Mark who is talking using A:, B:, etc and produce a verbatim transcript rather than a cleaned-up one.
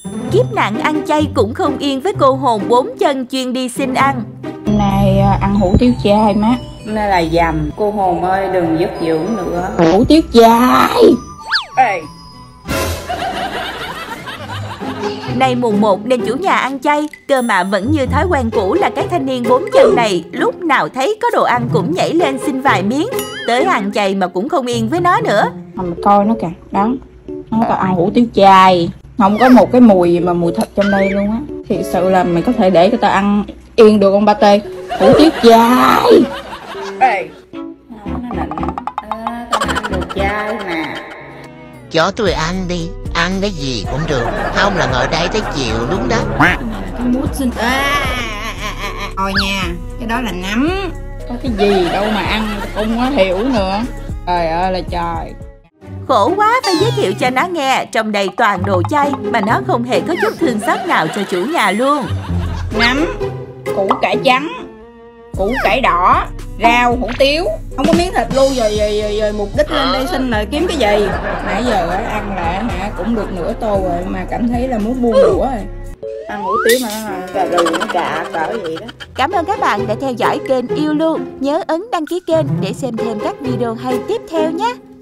A: Kiếp nạn ăn chay cũng không yên với cô hồn bốn chân chuyên đi xin ăn.
B: Hôm nay ăn hủ tiếu chay má.
C: Hôm nay là dầm. Cô hồn ơi đừng dứt dưỡng nữa.
B: Hủ tiếu chay.
C: Ê.
A: Nay mùng một nên chủ nhà ăn chay, cơ mà vẫn như thói quen cũ là cái thanh niên bốn chân này lúc nào thấy có đồ ăn cũng nhảy lên xin vài miếng. Tới ăn chay mà cũng không yên với nó nữa.
B: Mà coi nó kìa, đó. Nó tao ăn hủ tiếu chay, không có một cái mùi gì mà mùi thịt trong đây luôn á. Thiệt sự là mày có thể để cho tao ăn yên được không ba tê? Hủ tiếu chay.
C: Ê. Nó nịnh. À, tao ăn đồ chay mà.
D: Cho tôi ăn đi, ăn cái gì cũng được, không là ngồi đây tới chiều đúng đó.
B: Cái mút xin à, à, à, à, à. Thôi nha, cái đó là nấm. Có cái gì đâu mà ăn, không có hiểu nữa. Trời ơi là trời.
A: Khổ quá phải giới thiệu cho nó nghe, trong đây toàn đồ chay mà nó không hề có chút thương xót nào cho chủ nhà luôn.
B: Nấm, củ cải trắng, củ cải đỏ, rau, hủ tiếu. Không có miếng thịt luôn, rồi, rồi, rồi, rồi mục đích lên đây xin là kiếm cái gì. Nãy giờ ăn là hả cũng được nửa tô rồi mà cảm thấy là muốn buông đũa rồi.
C: Ăn hủ tiếu mà cà rừ nó cà cỡ vậy đó.
A: Cảm ơn các bạn đã theo dõi kênh Yêu Luôn. Nhớ ấn đăng ký kênh để xem thêm các video hay tiếp theo nhé.